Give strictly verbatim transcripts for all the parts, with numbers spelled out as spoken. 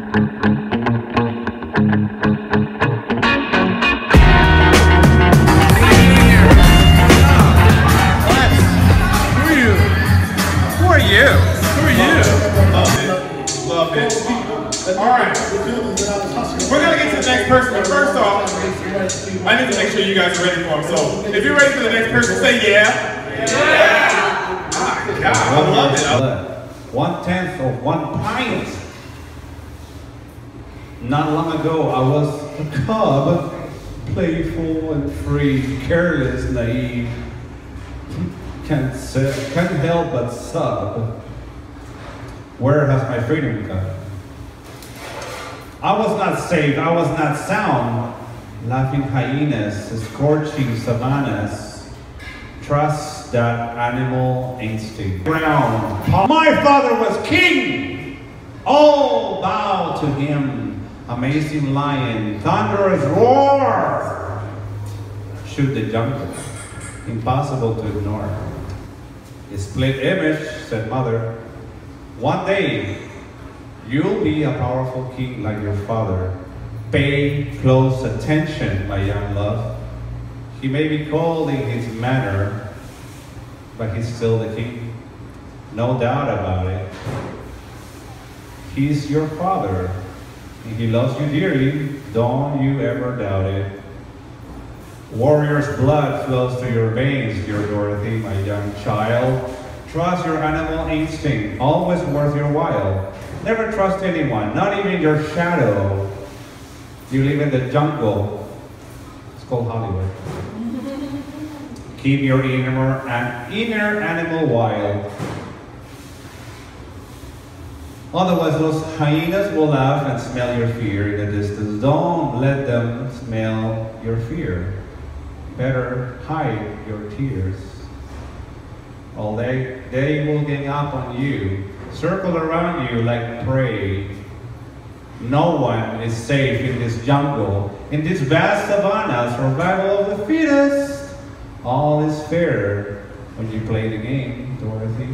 I need to make sure you guys are ready for him. So, if you're ready for the next person, say yeah. Yeah! My God, I love it. One tenth of one pint. Not long ago, I was a cub, playful and free, careless, naive. Can't, say, can't help but sub. Where has my freedom gone? I was not saved, I was not sound. Laughing hyenas, scorching savannas. Trust that animal instinct. Ground. My father was king! All bow to him. Amazing lion, thunderous roar! Shoot the jungle. Impossible to ignore. A split image, said mother. One day, you'll be a powerful king like your father. Pay close attention, my young love. He may be cold in his manner, but he's still the king. No doubt about it. He's your father, and he loves you dearly. Don't you ever doubt it. Warrior's blood flows through your veins, dear Dorothy, my young child. Trust your animal instinct, always worth your while. Never trust anyone, not even your shadow. You live in the jungle. It's called Hollywood. Keep your inner, an inner animal wild. Otherwise, those hyenas will laugh and smell your fear in the distance. Don't let them smell your fear. Better hide your tears. All they, they will gang up on you, circle around you like prey. No one is safe in this jungle, in this vast savanna, survival of the fittest. All is fair when you play the game, Dorothy.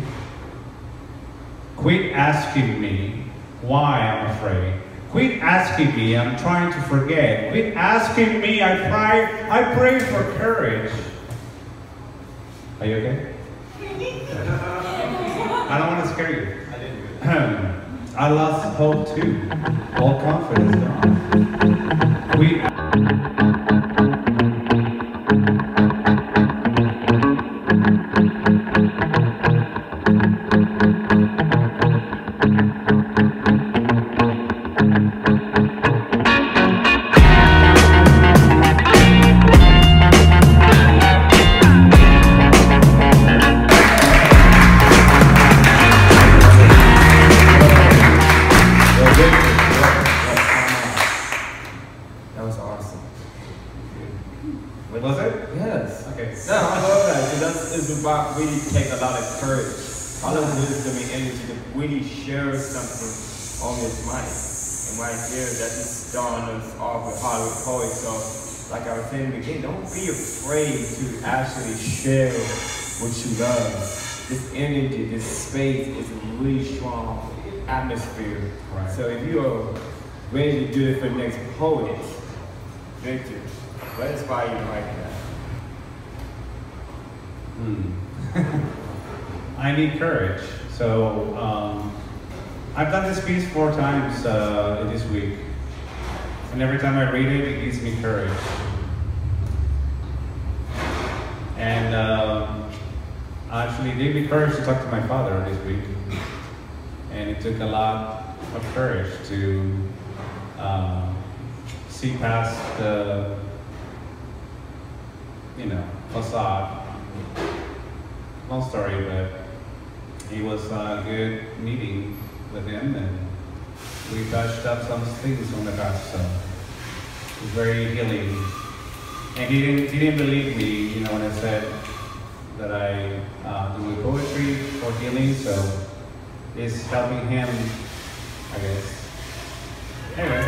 Quit asking me why I'm afraid. Quit asking me I'm trying to forget. Quit asking me I pray, I pray for courage. Are you okay? I don't want to scare you. I didn't. I lost hope too. All confidence gone. We. Don't be afraid to actually share what you love. This energy, this space is a really strong atmosphere. Right. So if you are ready to do it for the next poet, Victor, what inspires you like that? Hmm. I need courage. So um, I've done this piece four times uh, this week. And every time I read it, it gives me courage. And um, actually gave me courage to talk to my father this week. And it took a lot of courage to um, see past the, you know, facade. Long story, but it was a good meeting with him, and we touched up some things from the past, so it was very healing. And he didn't, he didn't believe me, you know, when I said that I uh, do poetry for healing, so it's helping him, I guess. Anyway.